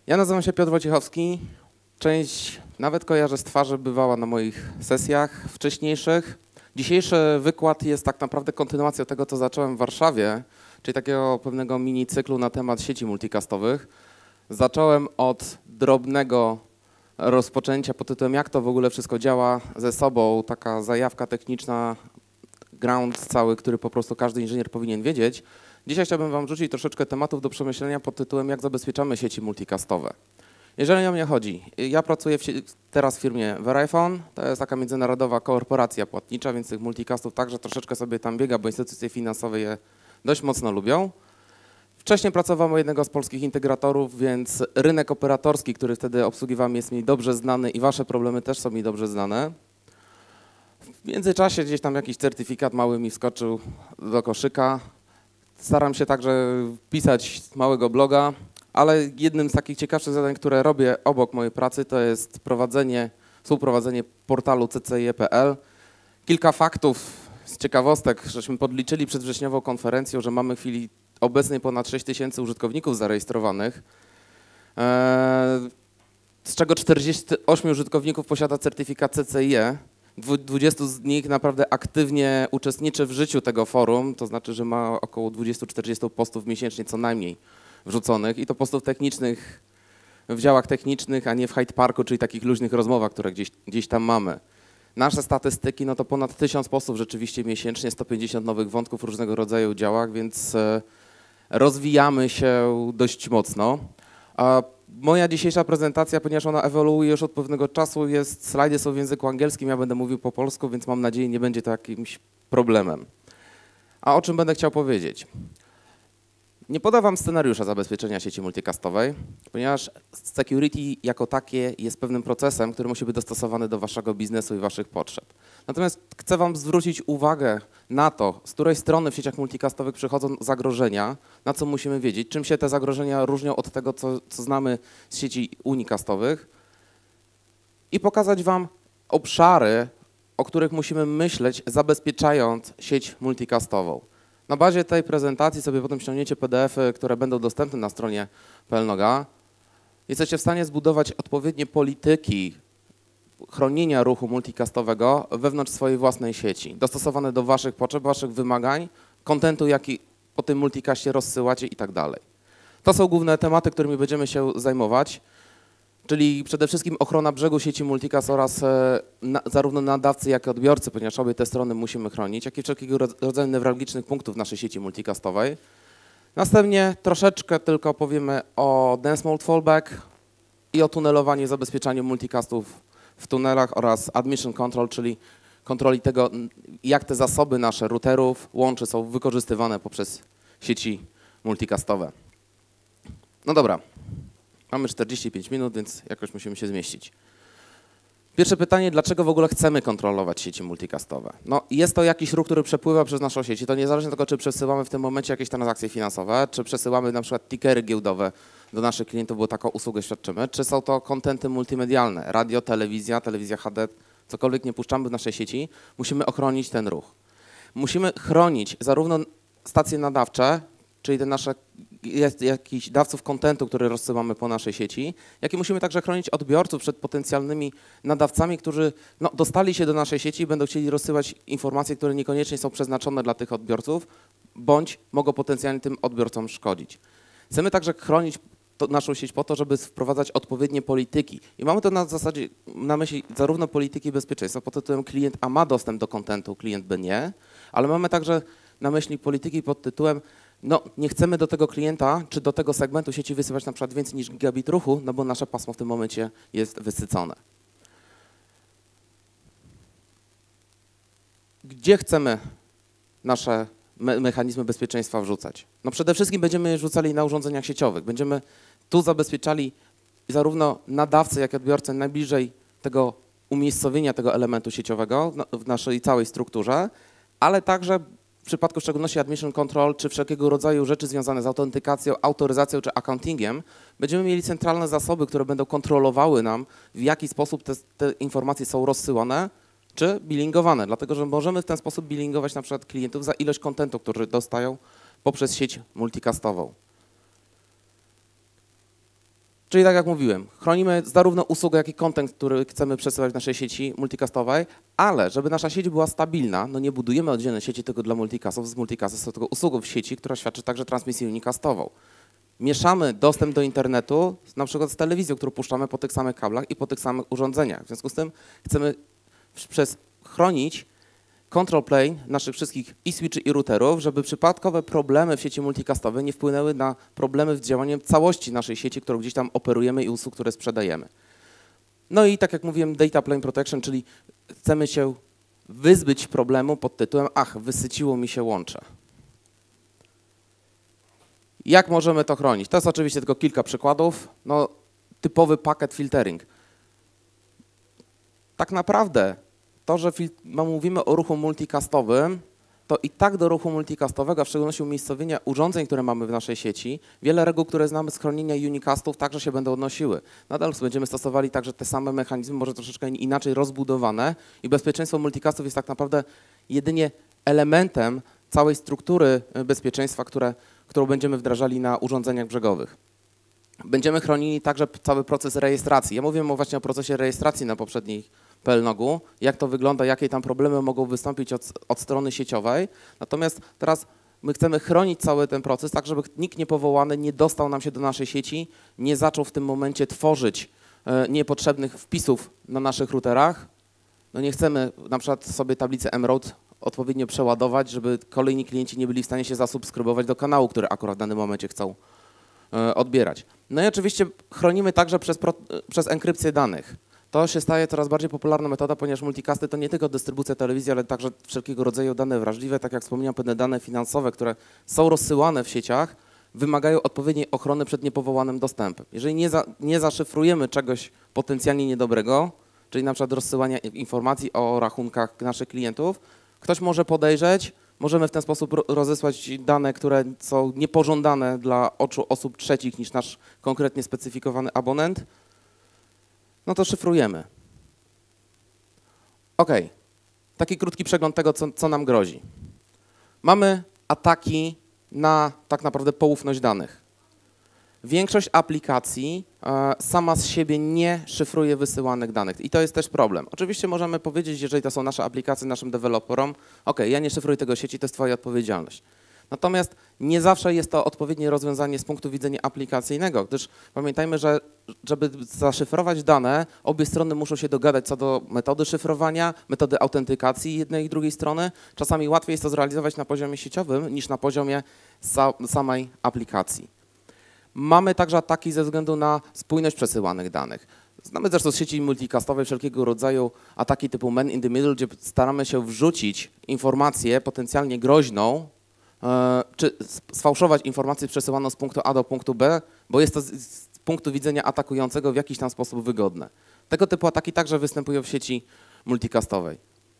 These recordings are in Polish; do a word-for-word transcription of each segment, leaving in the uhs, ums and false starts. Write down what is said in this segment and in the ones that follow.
Ja nazywam się Piotr Wojciechowski. Część nawet kojarzę z twarzy, bywała na moich sesjach wcześniejszych. Dzisiejszy wykład jest tak naprawdę kontynuacją tego, co zacząłem w Warszawie, czyli takiego pewnego mini cyklu na temat sieci multicastowych. Zacząłem od drobnego rozpoczęcia pod tytułem jak to w ogóle wszystko działa ze sobą, taka zajawka techniczna, ground cały, który po prostu każdy inżynier powinien wiedzieć. Dzisiaj chciałbym wam rzucić troszeczkę tematów do przemyślenia pod tytułem jak zabezpieczamy sieci multicastowe. Jeżeli o mnie chodzi, ja pracuję w, teraz w firmie Verifone, to jest taka międzynarodowa korporacja płatnicza, więc tych multicastów także troszeczkę sobie tam biega, bo instytucje finansowe je dość mocno lubią. Wcześniej pracowałem u jednego z polskich integratorów, więc rynek operatorski, który wtedy obsługiwałem, jest mi dobrze znany i wasze problemy też są mi dobrze znane. W międzyczasie gdzieś tam jakiś certyfikat mały mi wskoczył do koszyka. Staram się także pisać małego bloga, ale jednym z takich ciekawszych zadań, które robię obok mojej pracy, to jest prowadzenie, współprowadzenie portalu c c i e kropka p l. Kilka faktów z ciekawostek, żeśmy podliczyli przed wrześniową konferencją, że mamy w chwili obecnej ponad sześć tysięcy użytkowników zarejestrowanych, z czego czterdzieści osiem użytkowników posiada certyfikat C C I E. dwudziestu z nich naprawdę aktywnie uczestniczy w życiu tego forum, to znaczy, że ma około dwadzieścia czterdzieści postów miesięcznie co najmniej wrzuconych i to postów technicznych w działach technicznych, a nie w Hyde Parku, czyli takich luźnych rozmowach, które gdzieś, gdzieś tam mamy. Nasze statystyki, no to ponad tysiąc postów rzeczywiście miesięcznie, sto pięćdziesiąt nowych wątków w różnego rodzaju działach, więc rozwijamy się dość mocno. A moja dzisiejsza prezentacja, ponieważ ona ewoluuje już od pewnego czasu, jest, slajdy są w języku angielskim, ja będę mówił po polsku, więc mam nadzieję, nie będzie to jakimś problemem. A o czym będę chciał powiedzieć? Nie podam wam scenariusza zabezpieczenia sieci multicastowej, ponieważ security jako takie jest pewnym procesem, który musi być dostosowany do waszego biznesu i waszych potrzeb. Natomiast chcę wam zwrócić uwagę na to, z której strony w sieciach multicastowych przychodzą zagrożenia, na co musimy wiedzieć, czym się te zagrożenia różnią od tego, co, co znamy z sieci unicastowych i pokazać wam obszary, o których musimy myśleć, zabezpieczając sieć multicastową. Na bazie tej prezentacji sobie potem ściągniecie P D F-y, które będą dostępne na stronie Pelnoga. Jesteście w stanie zbudować odpowiednie polityki chronienia ruchu multicastowego wewnątrz swojej własnej sieci, dostosowane do waszych potrzeb, waszych wymagań, kontentu, jaki po tym multicaście rozsyłacie i tak dalej. To są główne tematy, którymi będziemy się zajmować, czyli przede wszystkim ochrona brzegu sieci multicast oraz na, zarówno nadawcy, jak i odbiorcy, ponieważ obie te strony musimy chronić, jak i wszelkiego rodzaju newralgicznych punktów naszej sieci multicastowej. Następnie troszeczkę tylko powiemy o dense mode fallback i o tunelowaniu i zabezpieczaniu multicastów w tunelach oraz admission control, czyli kontroli tego, jak te zasoby nasze routerów, łączy są wykorzystywane poprzez sieci multicastowe. No dobra. Mamy czterdzieści pięć minut, więc jakoś musimy się zmieścić. Pierwsze pytanie, dlaczego w ogóle chcemy kontrolować sieci multicastowe? No, jest to jakiś ruch, który przepływa przez naszą sieć i to niezależnie od tego, czy przesyłamy w tym momencie jakieś transakcje finansowe, czy przesyłamy na przykład tickery giełdowe do naszych klientów, bo taką usługę świadczymy, czy są to kontenty multimedialne, radio, telewizja, telewizja H D, cokolwiek nie puszczamy w naszej sieci, musimy ochronić ten ruch. Musimy chronić zarówno stacje nadawcze, czyli te nasze jest jakichś dawców kontentu, który rozsyłamy po naszej sieci, jak i musimy także chronić odbiorców przed potencjalnymi nadawcami, którzy no, dostali się do naszej sieci i będą chcieli rozsyłać informacje, które niekoniecznie są przeznaczone dla tych odbiorców, bądź mogą potencjalnie tym odbiorcom szkodzić. Chcemy także chronić to, naszą sieć po to, żeby wprowadzać odpowiednie polityki. I mamy to na zasadzie na myśli zarówno polityki bezpieczeństwa pod tytułem klient A ma dostęp do kontentu, klient B nie, ale mamy także na myśli polityki pod tytułem no, nie chcemy do tego klienta, czy do tego segmentu sieci wysyłać na przykład więcej niż gigabit ruchu, no bo nasze pasmo w tym momencie jest wysycone. Gdzie chcemy nasze me mechanizmy bezpieczeństwa wrzucać? No przede wszystkim będziemy je wrzucali na urządzeniach sieciowych. Będziemy tu zabezpieczali zarówno nadawcę, jak i odbiorcę najbliżej tego umiejscowienia tego elementu sieciowego w naszej całej strukturze, ale także w przypadku w szczególności admission control, czy wszelkiego rodzaju rzeczy związane z autentykacją, autoryzacją czy accountingiem, będziemy mieli centralne zasoby, które będą kontrolowały nam, w jaki sposób te, te informacje są rozsyłane czy billingowane, dlatego że możemy w ten sposób billingować na przykład klientów za ilość kontentu, który dostają poprzez sieć multicastową. Czyli tak jak mówiłem, chronimy zarówno usługę, jak i content, który chcemy przesyłać w naszej sieci multicastowej, ale żeby nasza sieć była stabilna, no nie budujemy oddzielnej sieci tylko dla multicastów, z multicastów są tylko usługą w sieci, która świadczy także transmisję unicastową. Mieszamy dostęp do internetu na przykład z telewizją, którą puszczamy po tych samych kablach i po tych samych urządzeniach. W związku z tym chcemy przez chronić control plane naszych wszystkich i switchy i routerów, żeby przypadkowe problemy w sieci multicastowej nie wpłynęły na problemy z działaniem całości naszej sieci, którą gdzieś tam operujemy i usług, które sprzedajemy. No i tak jak mówiłem, data plane protection, czyli chcemy się wyzbyć problemu pod tytułem ach, wysyciło mi się łącze. Jak możemy to chronić? To jest oczywiście tylko kilka przykładów. No, typowy packet filtering. Tak naprawdę to, że mówimy o ruchu multicastowym, to i tak do ruchu multicastowego, a w szczególności umiejscowienia urządzeń, które mamy w naszej sieci, wiele reguł, które znamy z chronienia unicastów, także się będą odnosiły. Nadal będziemy stosowali także te same mechanizmy, może troszeczkę inaczej rozbudowane i bezpieczeństwo multicastów jest tak naprawdę jedynie elementem całej struktury bezpieczeństwa, które, którą będziemy wdrażali na urządzeniach brzegowych. Będziemy chronili także cały proces rejestracji. Ja mówiłem o właśnie o procesie rejestracji na poprzedniej P L Nogu, jak to wygląda, jakie tam problemy mogą wystąpić od, od strony sieciowej. Natomiast teraz my chcemy chronić cały ten proces, tak żeby nikt niepowołany nie dostał nam się do naszej sieci, nie zaczął w tym momencie tworzyć e, niepotrzebnych wpisów na naszych routerach. No nie chcemy na przykład sobie tablicę mRoute odpowiednio przeładować, żeby kolejni klienci nie byli w stanie się zasubskrybować do kanału, który akurat w danym momencie chcą e, odbierać. No i oczywiście chronimy także przez, pro, przez enkrypcję danych. To się staje coraz bardziej popularna metoda, ponieważ multicasty to nie tylko dystrybucja telewizji, ale także wszelkiego rodzaju dane wrażliwe, tak jak wspomniałem, pewne dane finansowe, które są rozsyłane w sieciach, wymagają odpowiedniej ochrony przed niepowołanym dostępem. Jeżeli nie, za, nie zaszyfrujemy czegoś potencjalnie niedobrego, czyli na przykład rozsyłania informacji o rachunkach naszych klientów, ktoś może podejrzeć, możemy w ten sposób rozesłać dane, które są niepożądane dla oczu osób trzecich niż nasz konkretnie specyfikowany abonent, no to szyfrujemy. OK. Taki krótki przegląd tego, co, co nam grozi. Mamy ataki na tak naprawdę poufność danych. Większość aplikacji e, sama z siebie nie szyfruje wysyłanych danych i to jest też problem. Oczywiście możemy powiedzieć, jeżeli to są nasze aplikacje, naszym deweloperom, OK, ja nie szyfruję tego sieci, to jest twoja odpowiedzialność. Natomiast nie zawsze jest to odpowiednie rozwiązanie z punktu widzenia aplikacyjnego, gdyż pamiętajmy, że żeby zaszyfrować dane, obie strony muszą się dogadać co do metody szyfrowania, metody autentykacji jednej i drugiej strony. Czasami łatwiej jest to zrealizować na poziomie sieciowym niż na poziomie sa samej aplikacji. Mamy także ataki ze względu na spójność przesyłanych danych. Znamy zresztą z sieci multicastowej wszelkiego rodzaju ataki typu man in the middle, gdzie staramy się wrzucić informację potencjalnie groźną, czy sfałszować informację przesyłaną z punktu A do punktu B, bo jest to z, z punktu widzenia atakującego w jakiś tam sposób wygodne. Tego typu ataki także występują w sieci multicastowej.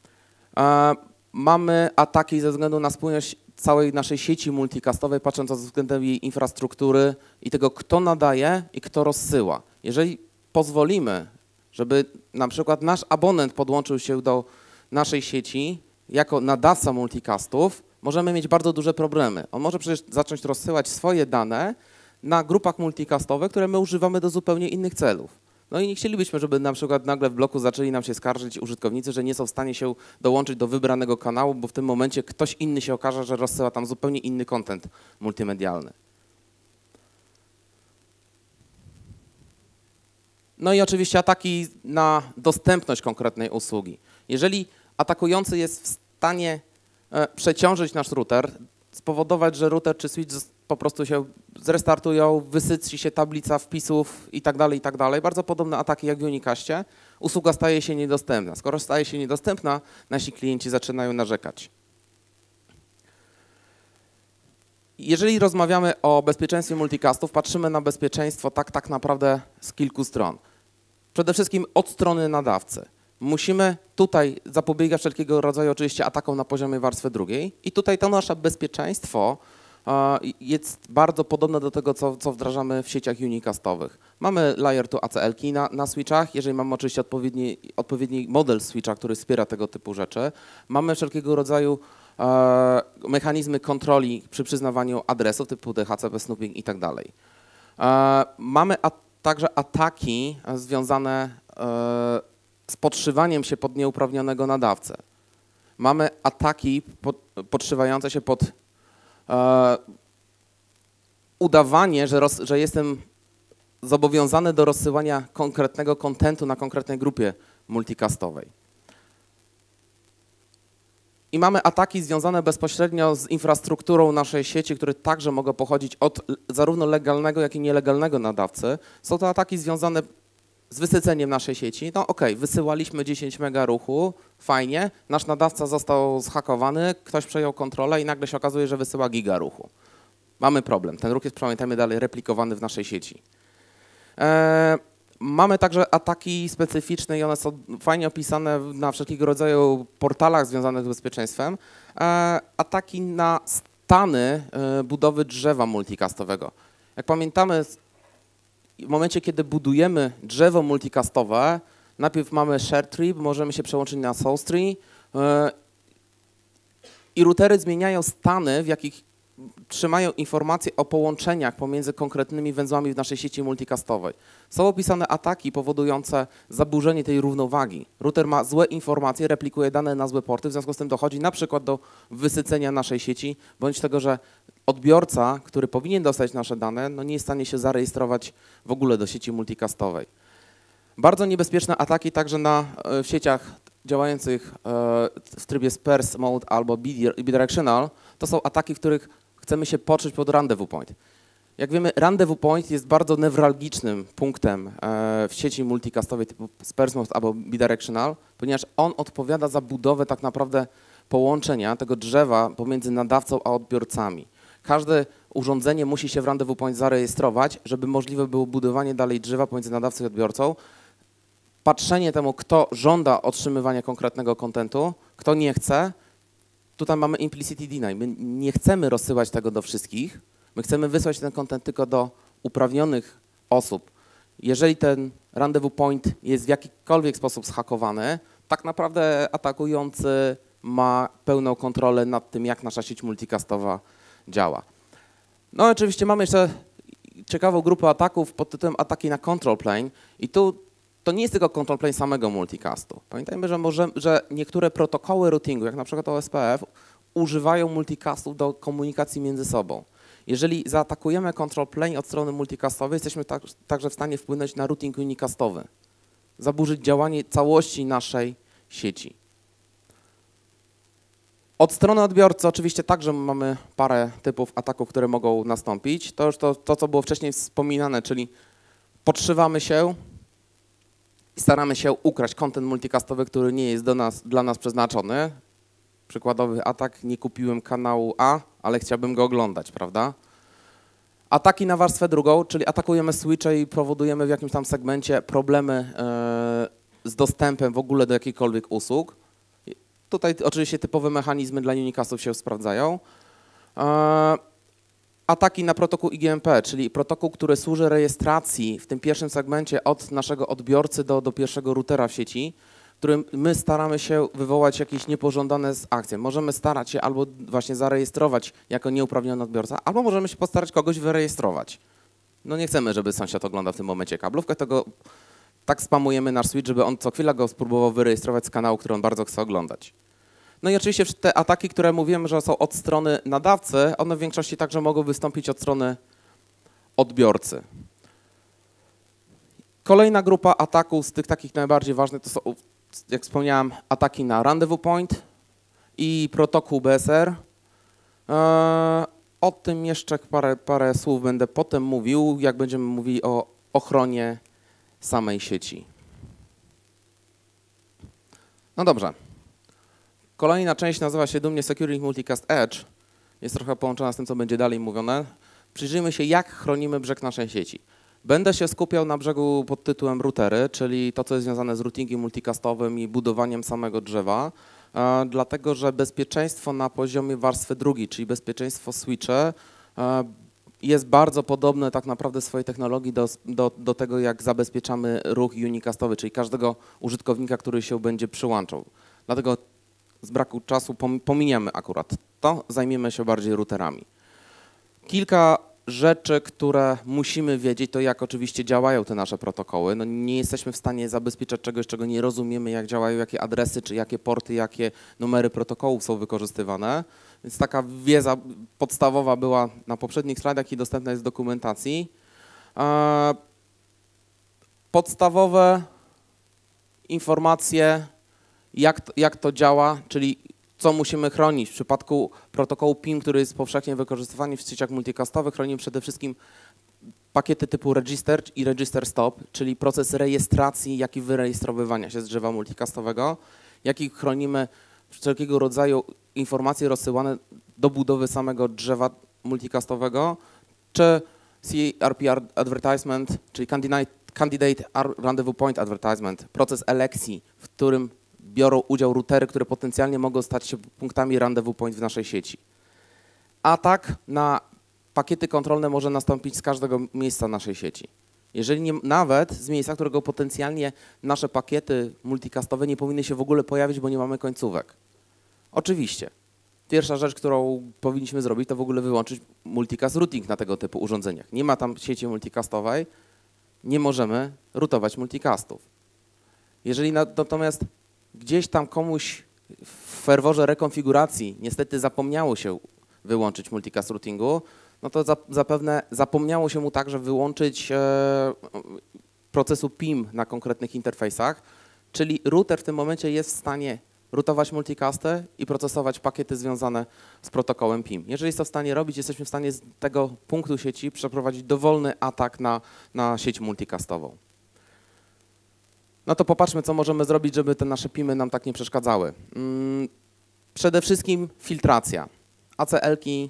Mamy ataki ze względu na spójność całej naszej sieci multicastowej, patrząc pod względem jej infrastruktury i tego, kto nadaje i kto rozsyła. Jeżeli pozwolimy, żeby na przykład nasz abonent podłączył się do naszej sieci jako nadawca multicastów, możemy mieć bardzo duże problemy. On może przecież zacząć rozsyłać swoje dane na grupach multicastowych, które my używamy do zupełnie innych celów. No i nie chcielibyśmy, żeby na przykład nagle w bloku zaczęli nam się skarżyć użytkownicy, że nie są w stanie się dołączyć do wybranego kanału, bo w tym momencie ktoś inny się okaże, że rozsyła tam zupełnie inny content multimedialny. No i oczywiście ataki na dostępność konkretnej usługi. Jeżeli atakujący jest w stanie przeciążyć nasz router, spowodować, że router czy switch po prostu się zrestartują, wysyci się tablica wpisów i tak dalej, i tak dalej. Bardzo podobne ataki jak w Unicaście. Usługa staje się niedostępna. Skoro staje się niedostępna, nasi klienci zaczynają narzekać. Jeżeli rozmawiamy o bezpieczeństwie multicastów, patrzymy na bezpieczeństwo tak, tak naprawdę z kilku stron. Przede wszystkim od strony nadawcy. Musimy tutaj zapobiegać wszelkiego rodzaju oczywiście atakom na poziomie warstwy drugiej i tutaj to nasze bezpieczeństwo jest bardzo podobne do tego, co, co wdrażamy w sieciach unicastowych. Mamy layer two A C L-ki na, na switchach, jeżeli mamy oczywiście odpowiedni, odpowiedni model switcha, który wspiera tego typu rzeczy. Mamy wszelkiego rodzaju e, mechanizmy kontroli przy przyznawaniu adresów typu D H C P, snooping i tak dalej. E, mamy także ataki związane z podszywaniem się pod nieuprawnionego nadawcę. Mamy ataki pod, podszywające się pod e, udawanie, że, roz, że jestem zobowiązany do rozsyłania konkretnego kontentu na konkretnej grupie multicastowej. I mamy ataki związane bezpośrednio z infrastrukturą naszej sieci, które także mogą pochodzić od zarówno legalnego, jak i nielegalnego nadawcy. Są to ataki związane z wysyceniem naszej sieci. No okej, okay, wysyłaliśmy dziesięć mega ruchu, fajnie, nasz nadawca został zhakowany, ktoś przejął kontrolę i nagle się okazuje, że wysyła giga ruchu. Mamy problem. Ten ruch jest, pamiętajmy, dalej replikowany w naszej sieci. Eee, mamy także ataki specyficzne i one są fajnie opisane na wszelkiego rodzaju portalach związanych z bezpieczeństwem. Eee, ataki na stany e, budowy drzewa multicastowego. Jak pamiętamy, w momencie, kiedy budujemy drzewo multicastowe, najpierw mamy share tree, możemy się przełączyć na source tree yy, i routery zmieniają stany, w jakich trzymają informacje o połączeniach pomiędzy konkretnymi węzłami w naszej sieci multicastowej. Są opisane ataki powodujące zaburzenie tej równowagi. Router ma złe informacje, replikuje dane na złe porty, w związku z tym dochodzi na przykład do wysycenia naszej sieci, bądź tego, że odbiorca, który powinien dostać nasze dane, no nie jest w stanie się zarejestrować w ogóle do sieci multicastowej. Bardzo niebezpieczne ataki także na, w sieciach działających w trybie sparse mode albo bidirectional, to są ataki, w których chcemy się podszyć pod rendezvous point. Jak wiemy, rendezvous point jest bardzo newralgicznym punktem w sieci multicastowej typu sparse mode albo bidirectional, ponieważ on odpowiada za budowę tak naprawdę połączenia tego drzewa pomiędzy nadawcą a odbiorcami. Każde urządzenie musi się w rendezvous point zarejestrować, żeby możliwe było budowanie dalej drzewa pomiędzy nadawcą i odbiorcą. Patrzenie temu, kto żąda otrzymywania konkretnego kontentu, kto nie chce. Tutaj mamy implicit deny. My nie chcemy rozsyłać tego do wszystkich. My chcemy wysłać ten kontent tylko do uprawnionych osób. Jeżeli ten rendezvous point jest w jakikolwiek sposób zhakowany, tak naprawdę atakujący ma pełną kontrolę nad tym, jak nasza sieć multicastowa działa. No oczywiście mamy jeszcze ciekawą grupę ataków pod tytułem ataki na control plane i tu to nie jest tylko control plane samego multicastu. Pamiętajmy, że, może, że niektóre protokoły routingu, jak na przykład O S P F, używają multicastów do komunikacji między sobą. Jeżeli zaatakujemy control plane od strony multicastowej, jesteśmy tak, także w stanie wpłynąć na routing unicastowy, zaburzyć działanie całości naszej sieci. Od strony odbiorcy oczywiście także mamy parę typów ataków, które mogą nastąpić. To już to, to co było wcześniej wspominane, czyli podszywamy się i staramy się ukraść content multicastowy, który nie jest do nas, dla nas przeznaczony. Przykładowy atak, nie kupiłem kanału A, ale chciałbym go oglądać, prawda? Ataki na warstwę drugą, czyli atakujemy switche i powodujemy w jakimś tam segmencie problemy yy, z dostępem w ogóle do jakichkolwiek usług. Tutaj oczywiście typowe mechanizmy dla unicastów się sprawdzają. Ataki na protokół I G M P, czyli protokół, który służy rejestracji w tym pierwszym segmencie od naszego odbiorcy do, do pierwszego routera w sieci, w którym my staramy się wywołać jakieś niepożądane akcje. Możemy starać się albo właśnie zarejestrować jako nieuprawniony odbiorca, albo możemy się postarać kogoś wyrejestrować. No nie chcemy, żeby sąsiad oglądał w tym momencie kablówkę, tego tak spamujemy nasz switch, żeby on co chwila go spróbował wyrejestrować z kanału, który on bardzo chce oglądać. No i oczywiście te ataki, które mówimy, że są od strony nadawcy, one w większości także mogą wystąpić od strony odbiorcy. Kolejna grupa ataków z tych takich najbardziej ważnych to są, jak wspomniałem, ataki na rendezvous point i protokół B S R. O tym jeszcze parę, parę słów będę potem mówił, jak będziemy mówili o ochronie samej sieci. No dobrze. Kolejna część nazywa się dumnie Securing Multicast Edge. Jest trochę połączona z tym, co będzie dalej mówione. Przyjrzyjmy się, jak chronimy brzeg naszej sieci. Będę się skupiał na brzegu pod tytułem routery, czyli to, co jest związane z routingiem multicastowym i budowaniem samego drzewa, e, dlatego że bezpieczeństwo na poziomie warstwy drugiej, czyli bezpieczeństwo switche, e, jest bardzo podobne tak naprawdę w swojej technologii do, do, do tego, jak zabezpieczamy ruch unicastowy, czyli każdego użytkownika, który się będzie przyłączał. Dlatego z braku czasu pominiemy akurat to, zajmiemy się bardziej routerami. Kilka rzeczy, które musimy wiedzieć, to jak oczywiście działają te nasze protokoły. No nie jesteśmy w stanie zabezpieczać czegoś, czego nie rozumiemy, jak działają, jakie adresy, czy jakie porty, jakie numery protokołów są wykorzystywane. Więc taka wiedza podstawowa była na poprzednich slajdach i dostępna jest w dokumentacji. Podstawowe informacje, jak to, jak to działa, czyli co musimy chronić. W przypadku protokołu P I M, który jest powszechnie wykorzystywany w sieciach multicastowych, chronimy przede wszystkim pakiety typu register i register stop, czyli proces rejestracji, jak i wyrejestrowywania się z drzewa multicastowego, jak i chronimy wszelkiego rodzaju informacje rozsyłane do budowy samego drzewa multicastowego, czy C R P advertisement, czyli candidate, candidate rendezvous point advertisement, proces elekcji, w którym biorą udział routery, które potencjalnie mogą stać się punktami rendezvous point w naszej sieci. Atak na pakiety kontrolne może nastąpić z każdego miejsca naszej sieci. Jeżeli nie, nawet z miejsca, którego potencjalnie nasze pakiety multicastowe nie powinny się w ogóle pojawić, bo nie mamy końcówek. Oczywiście. Pierwsza rzecz, którą powinniśmy zrobić, to w ogóle wyłączyć multicast routing na tego typu urządzeniach. Nie ma tam sieci multicastowej, nie możemy routować multicastów. Jeżeli natomiast gdzieś tam komuś w ferworze rekonfiguracji niestety zapomniało się wyłączyć multicast routingu, no to zapewne zapomniało się mu także wyłączyć e, procesu P I M na konkretnych interfejsach, czyli router w tym momencie jest w stanie routować multicasty i procesować pakiety związane z protokołem P I M. Jeżeli jest to w stanie robić, jesteśmy w stanie z tego punktu sieci przeprowadzić dowolny atak na, na sieć multicastową. No to popatrzmy, co możemy zrobić, żeby te nasze P I M-y nam tak nie przeszkadzały. Hmm, przede wszystkim filtracja. A C L-ki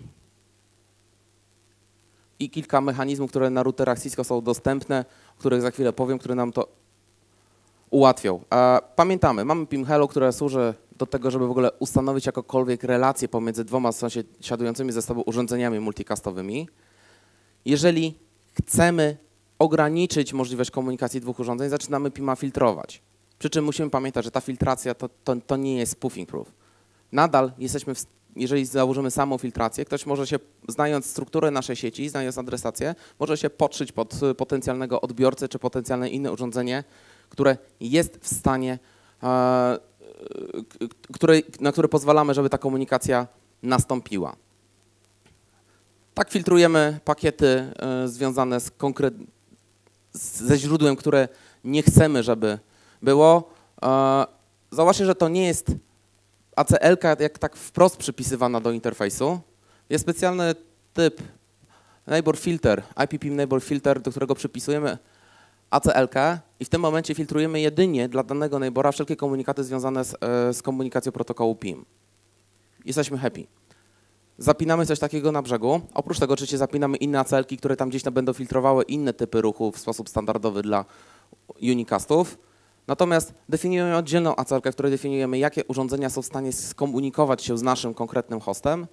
i kilka mechanizmów, które na routerach Cisco są dostępne, o których za chwilę powiem, które nam to ułatwią. Pamiętamy, mamy P I M Hello, które służy do tego, żeby w ogóle ustanowić jakąkolwiek relację pomiędzy dwoma sąsiadującymi ze sobą urządzeniami multicastowymi. Jeżeli chcemy ograniczyć możliwość komunikacji dwóch urządzeń, zaczynamy P I M-a filtrować. Przy czym musimy pamiętać, że ta filtracja to, to, to nie jest spoofing proof. Nadal jesteśmy, w, jeżeli założymy samą filtrację, ktoś może się, znając strukturę naszej sieci, znając adresację, może się podszyć pod potencjalnego odbiorcę czy potencjalne inne urządzenie, które jest w stanie, e, które, na które pozwalamy, żeby ta komunikacja nastąpiła. Tak filtrujemy pakiety e, związane z konkret, ze źródłem, które nie chcemy, żeby było. E, zauważcie, że to nie jest A C L-ka jak tak wprost przypisywana do interfejsu. Jest specjalny typ neighbor filter, I P P M neighbor filter, do którego przypisujemy A C L-kę i w tym momencie filtrujemy jedynie dla danego neighbora wszelkie komunikaty związane z, z komunikacją protokołu P I M. Jesteśmy happy. Zapinamy coś takiego na brzegu. Oprócz tego oczywiście zapinamy inne A C L-ki, które tam gdzieś tam będą filtrowały inne typy ruchów w sposób standardowy dla unicastów. Natomiast definiujemy oddzielną A C L-kę, w której definiujemy, jakie urządzenia są w stanie skomunikować się z naszym konkretnym hostem.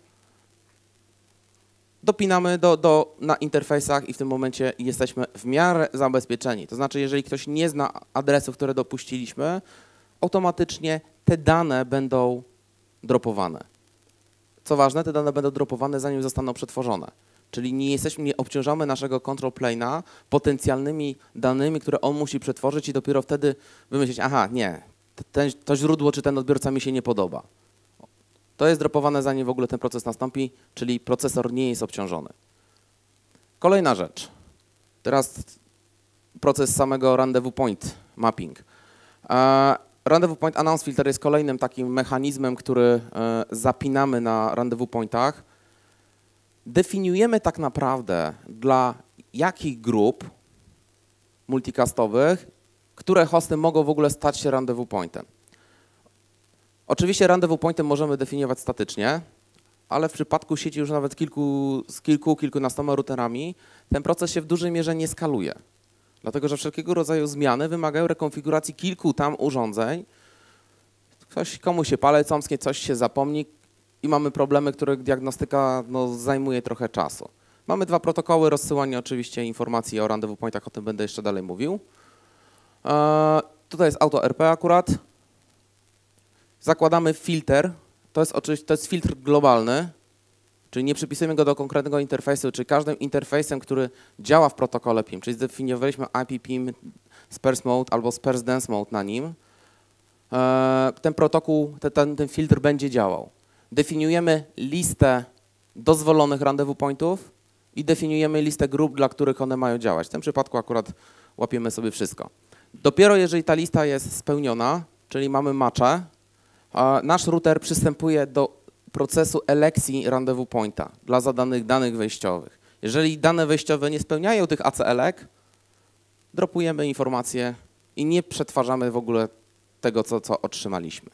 Dopinamy do, do, na interfejsach i w tym momencie jesteśmy w miarę zabezpieczeni. To znaczy, jeżeli ktoś nie zna adresów, które dopuściliśmy, automatycznie te dane będą dropowane. Co ważne, te dane będą dropowane, zanim zostaną przetworzone. Czyli nie, jesteśmy, nie obciążamy naszego control plane'a potencjalnymi danymi, które on musi przetworzyć i dopiero wtedy wymyślić, aha, nie, ten, to źródło czy ten odbiorca mi się nie podoba. To jest dropowane, zanim w ogóle ten proces nastąpi, czyli procesor nie jest obciążony. Kolejna rzecz. Teraz proces samego rendezvous point mapping. Uh, rendezvous point announce filter jest kolejnym takim mechanizmem, który uh, zapinamy na rendezvous pointach. Definiujemy tak naprawdę dla jakich grup multicastowych, które hosty mogą w ogóle stać się rendezvous pointem. Oczywiście rendezvous pointem możemy definiować statycznie, ale w przypadku sieci już nawet kilku, z kilku, kilkunastoma routerami ten proces się w dużej mierze nie skaluje. Dlatego, że wszelkiego rodzaju zmiany wymagają rekonfiguracji kilku tam urządzeń. Ktoś, komuś się palec omsknie, coś się zapomni i mamy problemy, których diagnostyka no, zajmuje trochę czasu. Mamy dwa protokoły, rozsyłanie oczywiście informacji o rendezvous pointach, o tym będę jeszcze dalej mówił. Eee, tutaj jest AutoRP akurat. Zakładamy filtr, to jest oczywiście to jest filtr globalny, czyli nie przypisujemy go do konkretnego interfejsu, czyli każdym interfejsem, który działa w protokole P I M, czyli zdefiniowaliśmy I P P I M, sparse mode albo sparse dense mode na nim, ten protokół, ten, ten filtr będzie działał. Definiujemy listę dozwolonych rendezvous pointów i definiujemy listę grup, dla których one mają działać. W tym przypadku akurat łapiemy sobie wszystko. Dopiero jeżeli ta lista jest spełniona, czyli mamy matche, nasz router przystępuje do procesu elekcji rendezvous pointa dla zadanych danych wejściowych. Jeżeli dane wejściowe nie spełniają tych A C L-ek, dropujemy informacje i nie przetwarzamy w ogóle tego, co, co otrzymaliśmy.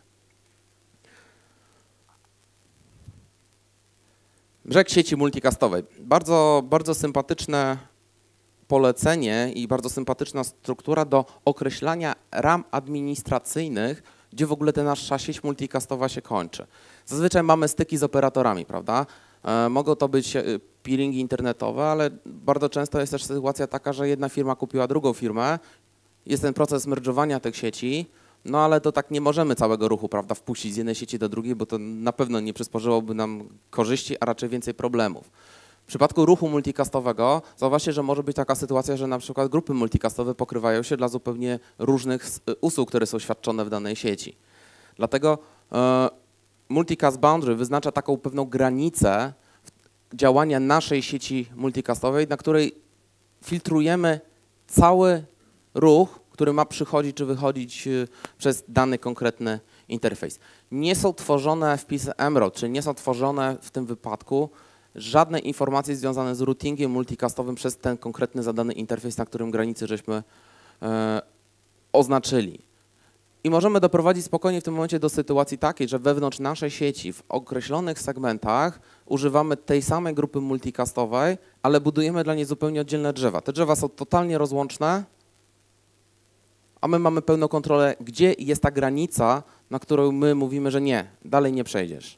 Brzeg sieci multicastowej. Bardzo, bardzo sympatyczne polecenie i bardzo sympatyczna struktura do określania ram administracyjnych, gdzie w ogóle ta nasza sieć multicastowa się kończy. Zazwyczaj mamy styki z operatorami, prawda? E, mogą to być peeringi internetowe, ale bardzo często jest też sytuacja taka, że jedna firma kupiła drugą firmę, jest ten proces merdżowania tych sieci, no ale to tak nie możemy całego ruchu, prawda, wpuścić z jednej sieci do drugiej, bo to na pewno nie przysporzyłoby nam korzyści, a raczej więcej problemów. W przypadku ruchu multicastowego zauważcie, że może być taka sytuacja, że na przykład grupy multicastowe pokrywają się dla zupełnie różnych usług, które są świadczone w danej sieci. Dlatego e, multicast boundary wyznacza taką pewną granicę działania naszej sieci multicastowej, na której filtrujemy cały ruch, który ma przychodzić czy wychodzić przez dany konkretny interfejs. Nie są tworzone wpisy emerald, czyli nie są tworzone w tym wypadku żadne informacje związane z routingiem multicastowym przez ten konkretny zadany interfejs, na którym granicy żeśmy e, oznaczyli. I możemy doprowadzić spokojnie w tym momencie do sytuacji takiej, że wewnątrz naszej sieci w określonych segmentach używamy tej samej grupy multicastowej, ale budujemy dla niej zupełnie oddzielne drzewa. Te drzewa są totalnie rozłączne, a my mamy pełną kontrolę, gdzie jest ta granica, na którą my mówimy, że nie, dalej nie przejdziesz.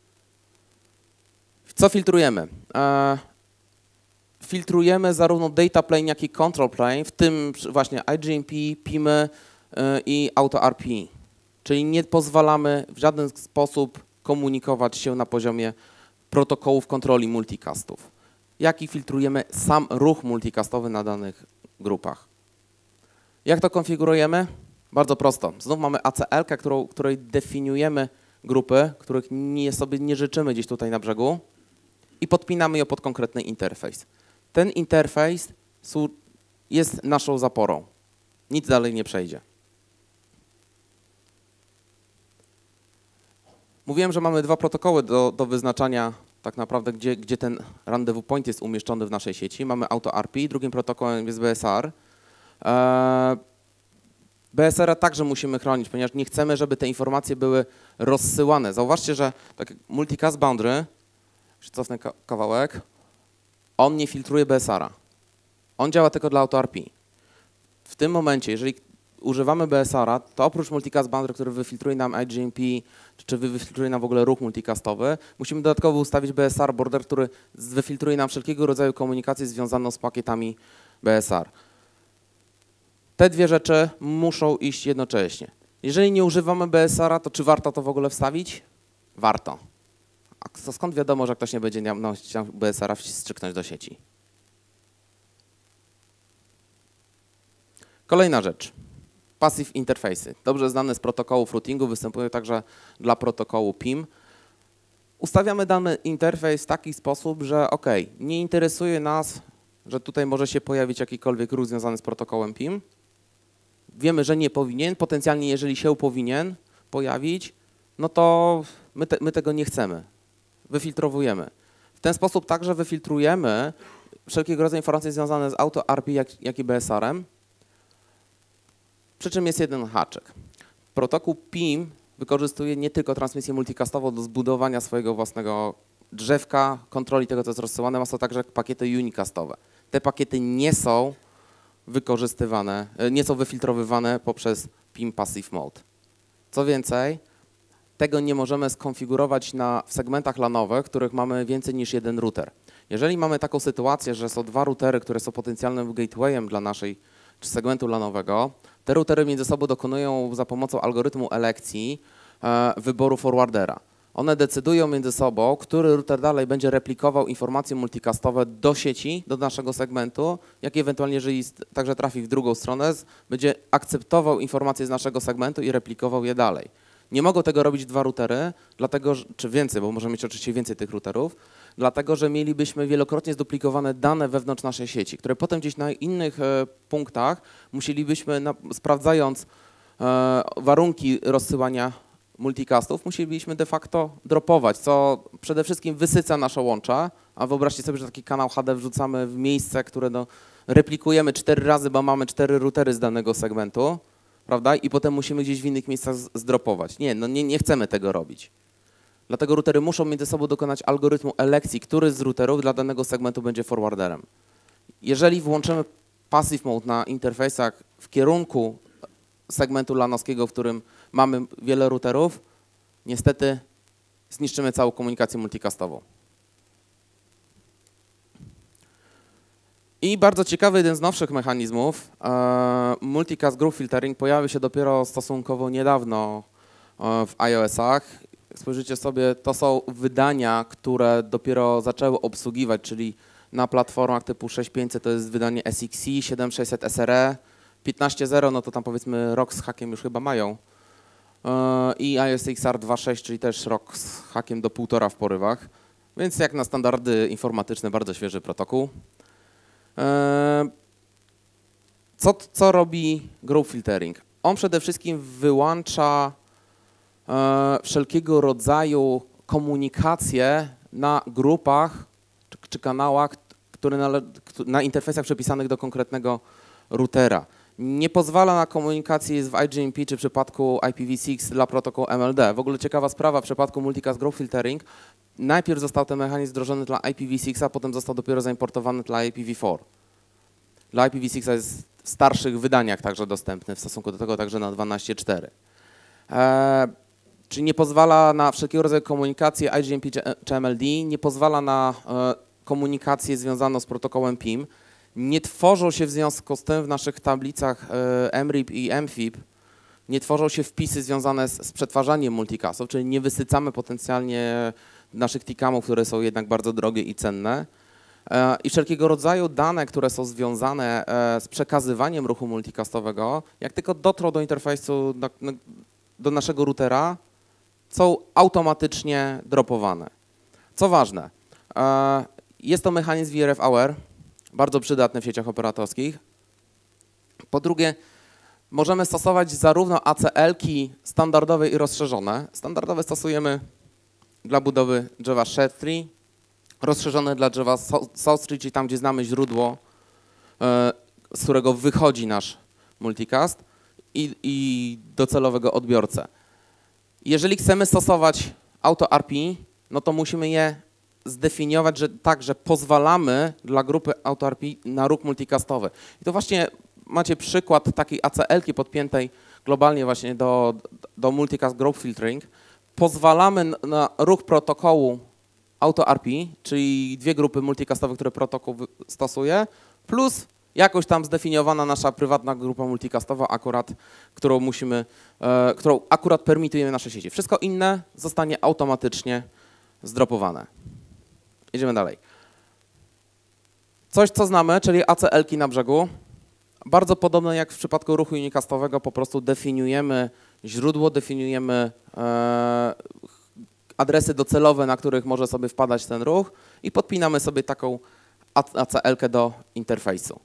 Co filtrujemy? E, filtrujemy zarówno data plane, jak i control plane, w tym właśnie I G M P, P I M y e, i AutoRP. Czyli nie pozwalamy w żaden sposób komunikować się na poziomie protokołów kontroli multicastów. Jak i filtrujemy sam ruch multicastowy na danych grupach. Jak to konfigurujemy? Bardzo prosto. Znów mamy A C L-kę, którą, której definiujemy grupy, których nie, sobie nie życzymy gdzieś tutaj na brzegu i podpinamy ją pod konkretny interfejs. Ten interfejs jest naszą zaporą. Nic dalej nie przejdzie. Mówiłem, że mamy dwa protokoły do, do wyznaczania tak naprawdę, gdzie, gdzie ten rendezvous point jest umieszczony w naszej sieci. Mamy AutoRP, drugim protokołem jest B S R. B S R-a także musimy chronić, ponieważ nie chcemy, żeby te informacje były rozsyłane. Zauważcie, że tak jak multicast boundary, jeszcze cofnę kawałek, on nie filtruje B S R-a. On działa tylko dla AutoRP. W tym momencie, jeżeli używamy B S R-a, to oprócz multicast boundary, który wyfiltruje nam I G M P, czy wyfiltruje nam w ogóle ruch multicastowy, musimy dodatkowo ustawić B S R border, który wyfiltruje nam wszelkiego rodzaju komunikację związaną z pakietami B S R. Te dwie rzeczy muszą iść jednocześnie. Jeżeli nie używamy B S R-a, to czy warto to w ogóle wstawić? Warto. A skąd wiadomo, że ktoś nie będzie miał B S R-a wstrzyknąć do sieci? Kolejna rzecz. Passive interfejsy. Dobrze znane z protokołów routingu, występują także dla protokołu P I M. Ustawiamy dany interfejs w taki sposób, że ok, nie interesuje nas, że tutaj może się pojawić jakikolwiek ruch związany z protokołem P I M. Wiemy, że nie powinien, potencjalnie jeżeli się powinien pojawić, no to my, te, my tego nie chcemy. Wyfiltrowujemy. W ten sposób także wyfiltrujemy wszelkiego rodzaju informacje związane z AutoRP, jak, jak i B S R-em. Przy czym jest jeden haczyk. Protokół P I M wykorzystuje nie tylko transmisję multicastową do zbudowania swojego własnego drzewka, kontroli tego, co jest rozsyłane, ma to także pakiety unicastowe. Te pakiety nie są wykorzystywane, nie są wyfiltrowywane poprzez P I M Passive Mode. Co więcej, tego nie możemy skonfigurować na, w segmentach lanowych, w których mamy więcej niż jeden router. Jeżeli mamy taką sytuację, że są dwa routery, które są potencjalnym gatewayem dla naszej czy segmentu lanowego, te routery między sobą dokonują za pomocą algorytmu elekcji e, wyboru forwardera. One decydują między sobą, który router dalej będzie replikował informacje multicastowe do sieci, do naszego segmentu, jak ewentualnie, jeżeli także trafi w drugą stronę, będzie akceptował informacje z naszego segmentu i replikował je dalej. Nie mogą tego robić dwa routery, dlatego, czy więcej, bo możemy mieć oczywiście więcej tych routerów, dlatego, że mielibyśmy wielokrotnie zduplikowane dane wewnątrz naszej sieci, które potem gdzieś na innych e, punktach musielibyśmy, na, sprawdzając e, warunki rozsyłania multicastów, musielibyśmy de facto dropować, co przede wszystkim wysyca nasze łącza, a wyobraźcie sobie, że taki kanał H D wrzucamy w miejsce, które no, replikujemy cztery razy, bo mamy cztery routery z danego segmentu, prawda? I potem musimy gdzieś w innych miejscach zdropować. Nie, no nie, nie chcemy tego robić. Dlatego routery muszą między sobą dokonać algorytmu elekcji, który z routerów dla danego segmentu będzie forwarderem. Jeżeli włączymy passive mode na interfejsach w kierunku segmentu lanowskiego, w którym mamy wiele routerów, niestety zniszczymy całą komunikację multicastową. I bardzo ciekawy, jeden z nowszych mechanizmów, e, Multicast Group Filtering, pojawił się dopiero stosunkowo niedawno e, w iOS-ach. Jak spojrzycie sobie, to są wydania, które dopiero zaczęły obsługiwać, czyli na platformach typu sześć tysięcy pięćset to jest wydanie S X C, siedem tysięcy sześćset S R E, piętnaście zero, no to tam powiedzmy rok z hakiem już chyba mają. E, I iOS X R dwa przecinek sześć, czyli też rok z hakiem do półtora w porywach. Więc jak na standardy informatyczne bardzo świeży protokół. Co, co robi Group Filtering? On przede wszystkim wyłącza e, wszelkiego rodzaju komunikacje na grupach czy, czy kanałach, które nale, na interfejsach przepisanych do konkretnego routera. Nie pozwala na komunikację w I G M P czy w przypadku I P v six dla protokołu M L D. W ogóle ciekawa sprawa, w przypadku Multicast Group Filtering najpierw został ten mechanizm wdrożony dla I P v six, a potem został dopiero zaimportowany dla I P v cztery. Dla I P v six jest w starszych wydaniach także dostępny, w stosunku do tego także na dwanaście cztery. E, czyli nie pozwala na wszelkiego rodzaju komunikację I G M P czy M L D, nie pozwala na e, komunikację związaną z protokołem P I M. Nie tworzą się w związku z tym w naszych tablicach e, M R I P i M F I P, nie tworzą się wpisy związane z, z przetwarzaniem multicastów, czyli nie wysycamy potencjalnie naszych tikamów, które są jednak bardzo drogie i cenne. I wszelkiego rodzaju dane, które są związane z przekazywaniem ruchu multicastowego, jak tylko dotrą do interfejsu, do naszego routera, są automatycznie dropowane. Co ważne, jest to mechanizm V R F Aware, bardzo przydatny w sieciach operatorskich. Po drugie, możemy stosować zarówno A C L-ki standardowe i rozszerzone. Standardowe stosujemy dla budowy drzewa Shred Tree, rozszerzone dla drzewa South Tree, czyli tam, gdzie znamy źródło, z którego wychodzi nasz multicast i, i docelowego odbiorcę. Jeżeli chcemy stosować AutoRP, no to musimy je zdefiniować, że tak, że pozwalamy dla grupy AutoRP na ruch multicastowy. I to właśnie macie przykład takiej A C L-ki podpiętej globalnie właśnie do, do Multicast Group Filtering. Pozwalamy na ruch protokołu AutoRP, czyli dwie grupy multicastowe, które protokół stosuje, plus jakoś tam zdefiniowana nasza prywatna grupa multicastowa, akurat, którą musimy, e, którą akurat permitujemy nasze sieci. Wszystko inne zostanie automatycznie zdropowane. Idziemy dalej. Coś, co znamy, czyli A C L-ki na brzegu. Bardzo podobne jak w przypadku ruchu unicastowego, po prostu definiujemy źródło, definiujemy e, adresy docelowe, na których może sobie wpadać ten ruch i podpinamy sobie taką A C L-kę do interfejsu.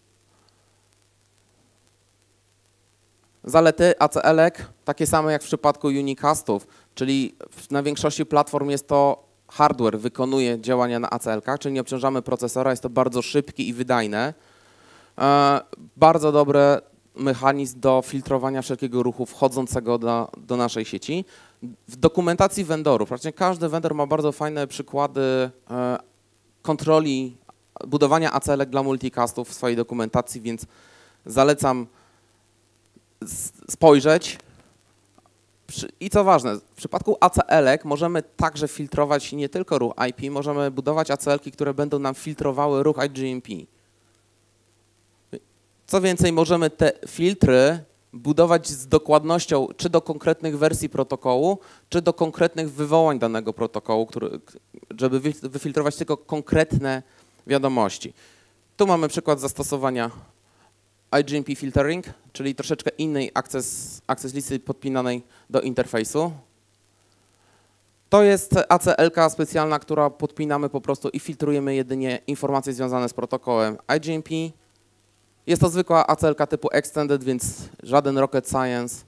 Zalety A C L-ek takie same jak w przypadku unicastów, czyli na większości platform jest to hardware, wykonuje działania na A C L-kach, czyli nie obciążamy procesora, jest to bardzo szybkie i wydajne. E, bardzo dobry mechanizm do filtrowania wszelkiego ruchu wchodzącego do, do naszej sieci. W dokumentacji vendorów, praktycznie każdy vendor ma bardzo fajne przykłady e, kontroli budowania A C L-ek dla multicastów w swojej dokumentacji, więc zalecam spojrzeć. I co ważne, w przypadku A C L-ek możemy także filtrować nie tylko ruch I P, możemy budować A C L-ki, które będą nam filtrowały ruch I G M P. Co więcej, możemy te filtry budować z dokładnością czy do konkretnych wersji protokołu, czy do konkretnych wywołań danego protokołu, który, żeby wyfiltrować tylko konkretne wiadomości. Tu mamy przykład zastosowania I G M P filtering, czyli troszeczkę innej access, access listy podpinanej do interfejsu. To jest A C L-ka specjalna, która podpinamy po prostu i filtrujemy jedynie informacje związane z protokołem I G M P. Jest to zwykła A C L-ka typu Extended, więc żaden rocket science.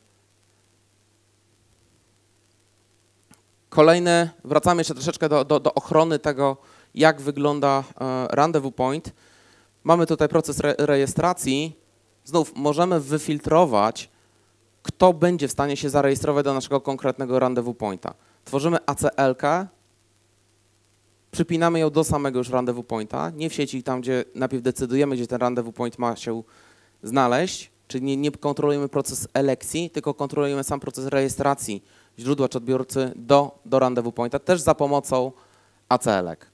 Kolejny, wracamy jeszcze troszeczkę do, do, do ochrony tego, jak wygląda e, rendezvous point. Mamy tutaj proces re rejestracji. Znów możemy wyfiltrować, kto będzie w stanie się zarejestrować do naszego konkretnego rendezvous pointa. Tworzymy A C L-kę, przypinamy ją do samego już rendezvous pointa, nie w sieci tam, gdzie najpierw decydujemy, gdzie ten rendezvous point ma się znaleźć, czyli nie, nie kontrolujemy proces elekcji, tylko kontrolujemy sam proces rejestracji źródła czy odbiorcy do, do rendezvous pointa, też za pomocą A C L-ek.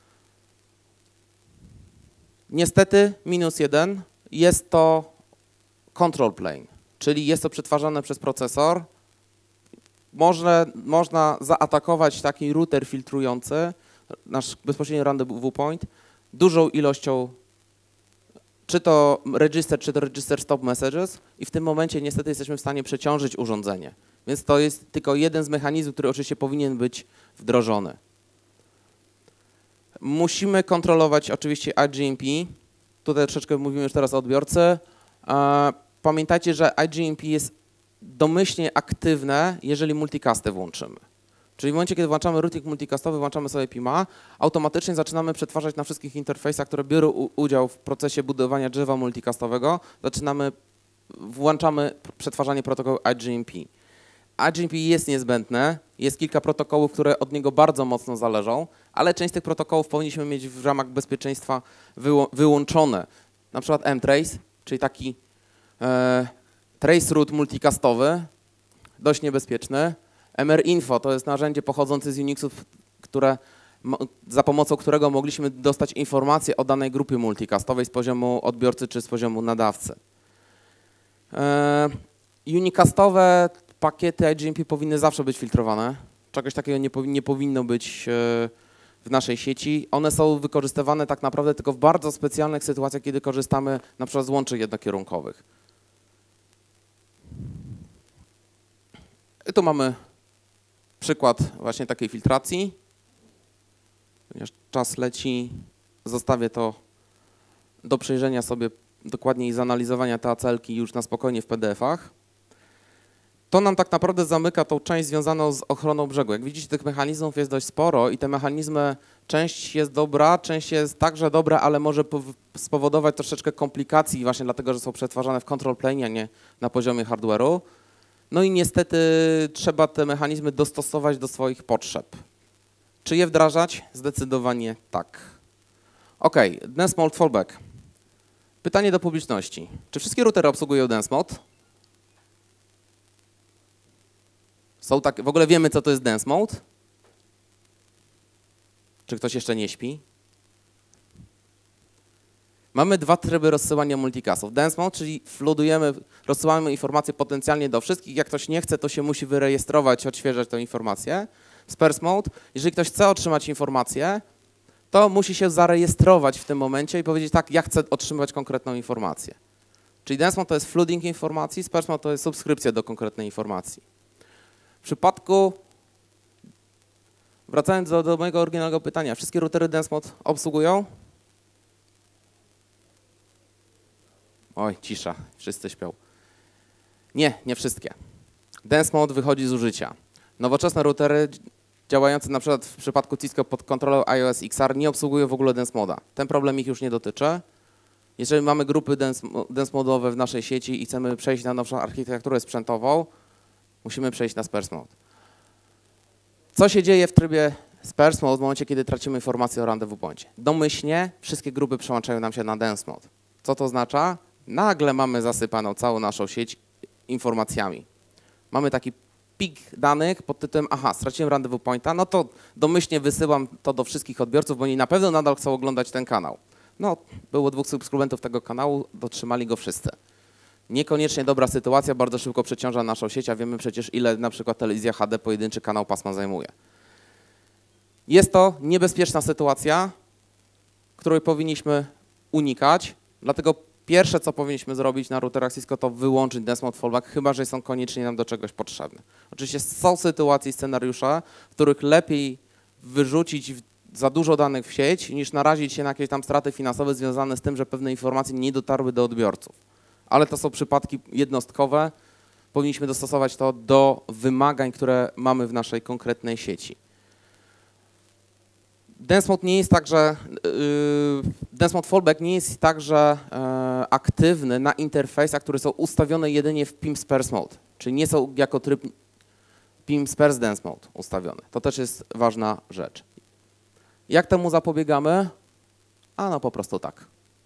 Niestety minus jeden jest to control plane, czyli jest to przetwarzane przez procesor. Może, można zaatakować taki router filtrujący nasz bezpośredni rendezvous point dużą ilością czy to register, czy to register stop messages i w tym momencie niestety jesteśmy w stanie przeciążyć urządzenie. Więc to jest tylko jeden z mechanizmów, który oczywiście powinien być wdrożony. Musimy kontrolować oczywiście I G M P. Tutaj troszeczkę mówimy już teraz o odbiorcy. Pamiętajcie, że I G M P jest domyślnie aktywne, jeżeli multicasty włączymy. Czyli w momencie, kiedy włączamy routing multicastowy, włączamy sobie P I M A, automatycznie zaczynamy przetwarzać na wszystkich interfejsach, które biorą udział w procesie budowania drzewa multicastowego, zaczynamy, włączamy przetwarzanie protokołu I G M P. I G M P jest niezbędne, jest kilka protokołów, które od niego bardzo mocno zależą, ale część z tych protokołów powinniśmy mieć w ramach bezpieczeństwa wyłączone. Na przykład mtrace, czyli taki e, trace root multicastowy, dość niebezpieczny. M R Info to jest narzędzie pochodzące z Unixów, które, za pomocą którego mogliśmy dostać informacje o danej grupie multicastowej z poziomu odbiorcy czy z poziomu nadawcy. E, Unicastowe pakiety I G M P powinny zawsze być filtrowane. Czegoś takiego nie, powi nie powinno być e, w naszej sieci. One są wykorzystywane tak naprawdę tylko w bardzo specjalnych sytuacjach, kiedy korzystamy na przykład z łączy jednokierunkowych. I tu mamy przykład właśnie takiej filtracji. Ponieważ czas leci, zostawię to do przejrzenia sobie dokładniej i zanalizowania te A C L-ki już na spokojnie w P D F-ach. To nam tak naprawdę zamyka tą część związaną z ochroną brzegu. Jak widzicie, tych mechanizmów jest dość sporo i te mechanizmy, część jest dobra, część jest także dobra, ale może spowodować troszeczkę komplikacji właśnie dlatego, że są przetwarzane w control plane, a nie na poziomie hardware'u. No i niestety trzeba te mechanizmy dostosować do swoich potrzeb. Czy je wdrażać? Zdecydowanie tak. OK, Dense Mode Fallback. Pytanie do publiczności. Czy wszystkie routery obsługują Dense Mode? Są tak, w ogóle wiemy, co to jest Dense Mode? Czy ktoś jeszcze nie śpi? Mamy dwa tryby rozsyłania multicastów. Dense Mode, czyli floodujemy, rozsyłamy informacje potencjalnie do wszystkich. Jak ktoś nie chce, to się musi wyrejestrować, odświeżać tę informację. Sparse Mode, jeżeli ktoś chce otrzymać informację, to musi się zarejestrować w tym momencie i powiedzieć tak, ja chcę otrzymywać konkretną informację. Czyli Dense Mode to jest flooding informacji, Sparse Mode to jest subskrypcja do konkretnej informacji. W przypadku, wracając do, do mojego oryginalnego pytania, wszystkie routery Dense Mode obsługują? Oj, cisza, wszyscy śpią. Nie, nie wszystkie. Dense Mode wychodzi z użycia. Nowoczesne routery działające na przykład w przypadku Cisco pod kontrolą iOS X R nie obsługują w ogóle Dense Mode'a. Ten problem ich już nie dotyczy. Jeżeli mamy grupy Dense, dense Mode'owe w naszej sieci i chcemy przejść na nowszą architekturę sprzętową, musimy przejść na Sparse Mode. Co się dzieje w trybie Sparse Mode w momencie, kiedy tracimy informację o rendezvous poincie? Domyślnie wszystkie grupy przełączają nam się na Dense Mode. Co to oznacza? Nagle mamy zasypaną całą naszą sieć informacjami. Mamy taki pik danych pod tytułem aha, straciłem rendezvous pointa, no to domyślnie wysyłam to do wszystkich odbiorców, bo oni na pewno nadal chcą oglądać ten kanał. No, było dwóch subskrybentów tego kanału, dotrzymali go wszyscy. Niekoniecznie dobra sytuacja, bardzo szybko przeciąża naszą sieć, a wiemy przecież, ile na przykład telewizja H D pojedynczy kanał pasma zajmuje. Jest to niebezpieczna sytuacja, której powinniśmy unikać, dlatego pierwsze, co powinniśmy zrobić na routerach Cisco, to wyłączyć Dense Mode Fallback, chyba że są koniecznie nam do czegoś potrzebne. Oczywiście są sytuacje i scenariusze, w których lepiej wyrzucić za dużo danych w sieć, niż narazić się na jakieś tam straty finansowe związane z tym, że pewne informacje nie dotarły do odbiorców. Ale to są przypadki jednostkowe, powinniśmy dostosować to do wymagań, które mamy w naszej konkretnej sieci. Dense Mode nie jest tak, że yy, Dense Mode Fallback nie jest także yy, aktywny na interfejsach, które są ustawione jedynie w P I M Sparse Mode, czyli nie są jako tryb P I M Sparse Dense Mode ustawione. To też jest ważna rzecz. Jak temu zapobiegamy? A no po prostu tak.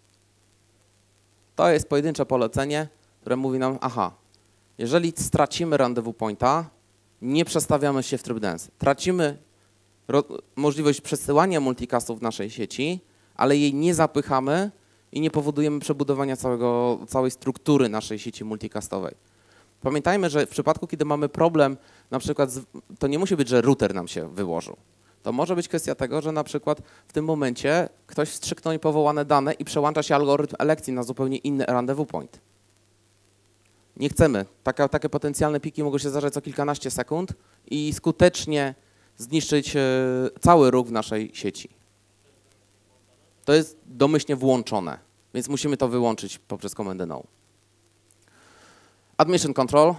To jest pojedyncze polecenie, które mówi nam, aha, jeżeli stracimy rendezvous pointa, nie przestawiamy się w tryb dense. Tracimy możliwość przesyłania multicastów w naszej sieci, ale jej nie zapychamy i nie powodujemy przebudowania całego, całej struktury naszej sieci multicastowej. Pamiętajmy, że w przypadku, kiedy mamy problem, na przykład, z, to nie musi być, że router nam się wyłożył. To może być kwestia tego, że na przykład w tym momencie ktoś wstrzyknął niepowołane dane i przełącza się algorytm elekcji na zupełnie inny rendezvous point. Nie chcemy. Taka, takie potencjalne piki mogą się zdarzać co kilkanaście sekund i skutecznie zniszczyć cały ruch w naszej sieci. To jest domyślnie włączone, więc musimy to wyłączyć poprzez komendę no. Admission control.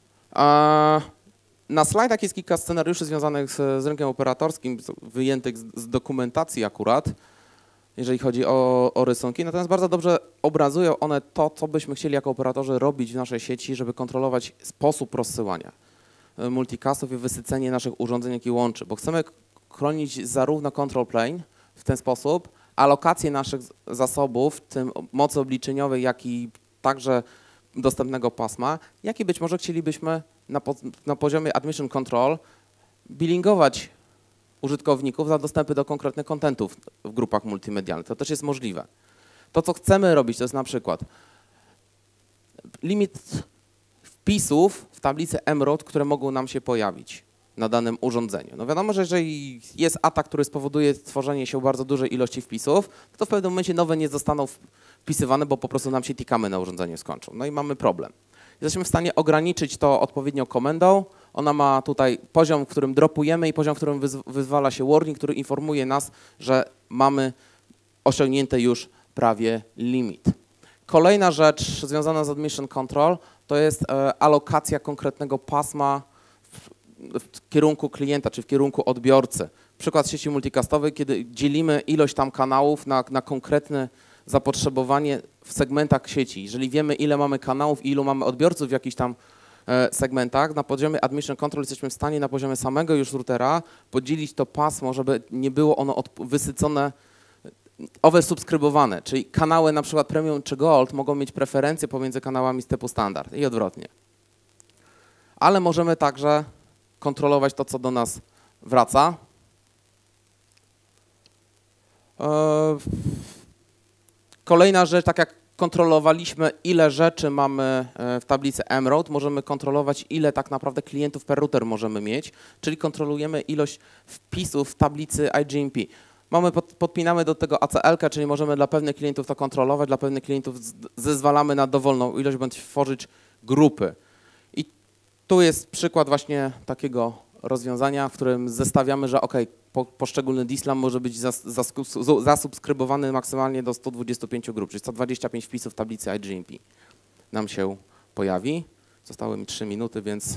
Na slajdach jest kilka scenariuszy związanych z, z rynkiem operatorskim, wyjętych z, z dokumentacji akurat, jeżeli chodzi o, o rysunki. Natomiast bardzo dobrze obrazują one to, co byśmy chcieli jako operatorzy robić w naszej sieci, żeby kontrolować sposób rozsyłania multicastów i wysycenie naszych urządzeń, jak i łączy, bo chcemy chronić zarówno control plane w ten sposób, alokację naszych zasobów, w tym mocy obliczeniowej, jak i także dostępnego pasma, jak i być może chcielibyśmy na, po, na poziomie admission control billingować użytkowników za dostępy do konkretnych kontentów w grupach multimedialnych. To też jest możliwe. To, co chcemy robić, to jest na przykład limit wpisów w tablicy mRoute, które mogą nam się pojawić na danym urządzeniu. No wiadomo, że jeżeli jest atak, który spowoduje stworzenie się bardzo dużej ilości wpisów, to w pewnym momencie nowe nie zostaną wpisywane, bo po prostu nam się tikamy na urządzeniu skończą. No i mamy problem. Jesteśmy w stanie ograniczyć to odpowiednią komendą. Ona ma tutaj poziom, w którym dropujemy i poziom, w którym wyzwala się warning, który informuje nas, że mamy osiągnięty już prawie limit. Kolejna rzecz związana z admission control to jest e, alokacja konkretnego pasma w, w kierunku klienta, czy w kierunku odbiorcy. Przykład sieci multicastowej, kiedy dzielimy ilość tam kanałów na, na konkretne zapotrzebowanie w segmentach sieci. Jeżeli wiemy, ile mamy kanałów i ilu mamy odbiorców w jakichś tam e, segmentach, na poziomie admission control jesteśmy w stanie na poziomie samego już routera podzielić to pasmo, żeby nie było ono od, wysycone, oversubskrybowane, czyli kanały na przykład premium czy gold mogą mieć preferencje pomiędzy kanałami z typu standard i odwrotnie. Ale możemy także kontrolować to, co do nas wraca. Kolejna rzecz, tak jak kontrolowaliśmy, ile rzeczy mamy w tablicy mRoute, możemy kontrolować, ile tak naprawdę klientów per router możemy mieć, czyli kontrolujemy ilość wpisów w tablicy I G M P. Mamy, pod, podpinamy do tego A C L-kę, czyli możemy dla pewnych klientów to kontrolować, dla pewnych klientów zezwalamy na dowolną ilość bądź tworzyć grupy. I tu jest przykład właśnie takiego rozwiązania, w którym zestawiamy, że ok, po, poszczególny dislam może być zas, zas, zasubskrybowany maksymalnie do stu dwudziestu pięciu grup, czyli sto dwadzieścia pięć wpisów w tablicy I G M P nam się pojawi. Zostały mi trzy minuty, więc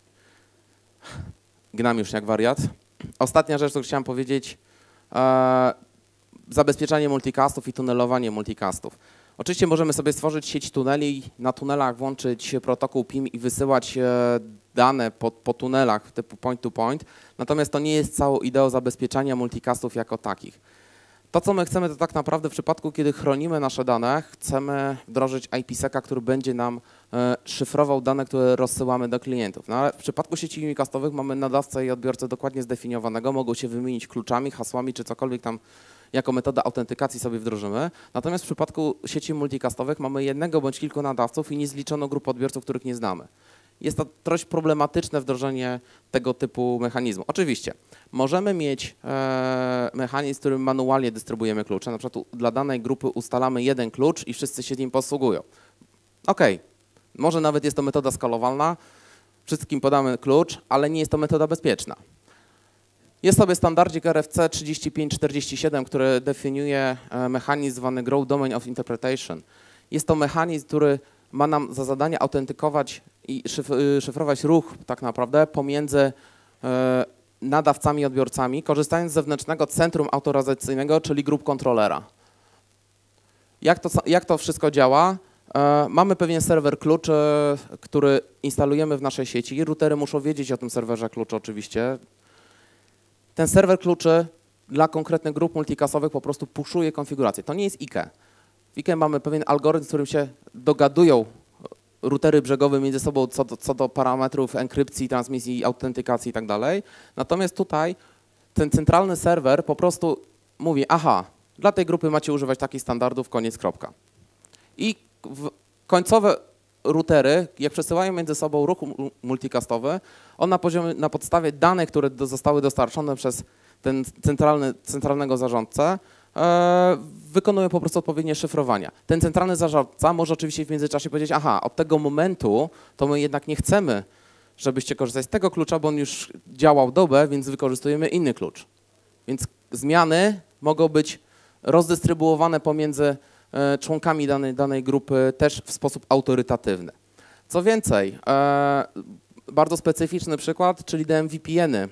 gnam już jak wariat. Ostatnia rzecz, którą chciałem powiedzieć, e, zabezpieczanie multicastów i tunelowanie multicastów. Oczywiście możemy sobie stworzyć sieć tuneli, na tunelach włączyć protokół P I M i wysyłać dane po, po tunelach typu point to point, natomiast to nie jest całą ideą zabezpieczania multicastów jako takich. To, co my chcemy, to tak naprawdę w przypadku, kiedy chronimy nasze dane, chcemy wdrożyć I P seka, który będzie nam e, szyfrował dane, które rozsyłamy do klientów. No, ale w przypadku sieci unicastowych mamy nadawcę i odbiorcę dokładnie zdefiniowanego, mogą się wymienić kluczami, hasłami czy cokolwiek tam jako metodę autentykacji sobie wdrożymy. Natomiast w przypadku sieci multicastowych mamy jednego bądź kilku nadawców i niezliczoną grupę odbiorców, których nie znamy. Jest to dość problematyczne wdrożenie tego typu mechanizmu. Oczywiście, możemy mieć e, mechanizm, w którym manualnie dystrybuujemy klucze. Na przykład dla danej grupy ustalamy jeden klucz i wszyscy się nim posługują. OK, może nawet jest to metoda skalowalna, wszystkim podamy klucz, ale nie jest to metoda bezpieczna. Jest sobie standardzik R F C trzydzieści pięć czterdzieści siedem, który definiuje mechanizm zwany Grow Domain of Interpretation. Jest to mechanizm, który ma nam za zadanie autentykować i szyfrować ruch tak naprawdę pomiędzy nadawcami i odbiorcami, korzystając z zewnętrznego centrum autoryzacyjnego, czyli grup kontrolera. Jak to, jak to wszystko działa? Mamy pewien serwer kluczy, który instalujemy w naszej sieci. Routery muszą wiedzieć o tym serwerze kluczy oczywiście. Ten serwer kluczy dla konkretnych grup multicastowych po prostu puszuje konfigurację. To nie jest I K E. W I K E mamy pewien algorytm, z którym się dogadują routery brzegowe między sobą co do, co do parametrów enkrypcji, transmisji, autentykacji i tak dalej. Natomiast tutaj ten centralny serwer po prostu mówi, aha, dla tej grupy macie używać takich standardów, koniec, kropka. I w końcowe routery, jak przesyłają między sobą ruch multicastowy, on na poziomie, na podstawie danych, które do, zostały dostarczone przez ten centralny, centralnego zarządcę, e, wykonuje po prostu odpowiednie szyfrowania. Ten centralny zarządca może oczywiście w międzyczasie powiedzieć, aha, od tego momentu to my jednak nie chcemy, żebyście korzystali z tego klucza, bo on już działał dobę, więc wykorzystujemy inny klucz. Więc zmiany mogą być rozdystrybuowane pomiędzy członkami danej, danej grupy też w sposób autorytatywny. Co więcej, e, bardzo specyficzny przykład, czyli D M V P N-y.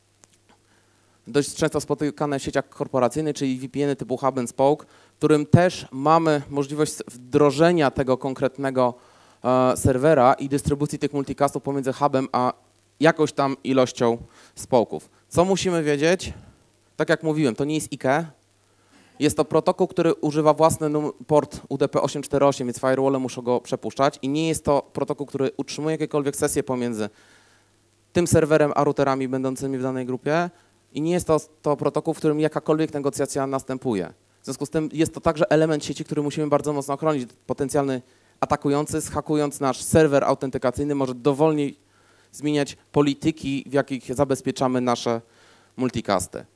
Dość często spotykane w sieciach korporacyjnych, czyli V P N-y typu Hub and Spoke, w którym też mamy możliwość wdrożenia tego konkretnego e, serwera i dystrybucji tych multicastów pomiędzy hubem a jakąś tam ilością społków. Co musimy wiedzieć? Tak jak mówiłem, to nie jest I K E. Jest to protokół, który używa własny port U D P osiemset czterdzieści osiem, więc firewall muszą go przepuszczać i nie jest to protokół, który utrzymuje jakiekolwiek sesje pomiędzy tym serwerem a routerami będącymi w danej grupie i nie jest to, to protokół, w którym jakakolwiek negocjacja następuje. W związku z tym jest to także element sieci, który musimy bardzo mocno chronić. Potencjalny atakujący, zhakując nasz serwer autentykacyjny, może dowolnie zmieniać polityki, w jakich zabezpieczamy nasze multicasty.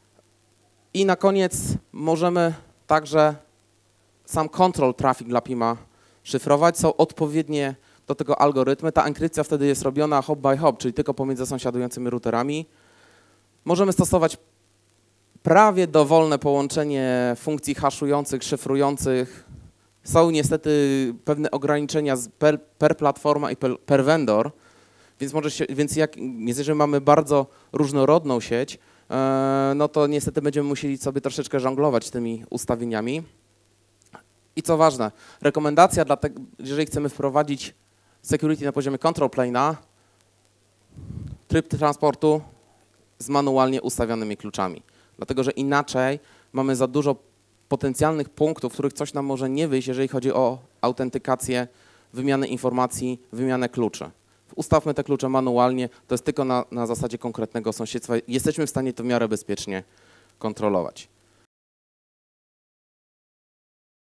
I na koniec możemy także sam control traffic dla P I M-a szyfrować. Są odpowiednie do tego algorytmy. Ta enkrypcja wtedy jest robiona hop by hop, czyli tylko pomiędzy sąsiadującymi routerami. Możemy stosować prawie dowolne połączenie funkcji haszujących, szyfrujących. Są niestety pewne ograniczenia per, per platforma i per, per vendor, więc, może się, więc jak, jeżeli mamy bardzo różnorodną sieć, no to niestety będziemy musieli sobie troszeczkę żonglować tymi ustawieniami. I co ważne, rekomendacja, dla tego, jeżeli chcemy wprowadzić security na poziomie control plane'a, tryb transportu z manualnie ustawionymi kluczami. Dlatego, że inaczej mamy za dużo potencjalnych punktów, w których coś nam może nie wyjść, jeżeli chodzi o autentykację, wymianę informacji, wymianę kluczy. Ustawmy te klucze manualnie, to jest tylko na, na zasadzie konkretnego sąsiedztwa. Jesteśmy w stanie to w miarę bezpiecznie kontrolować.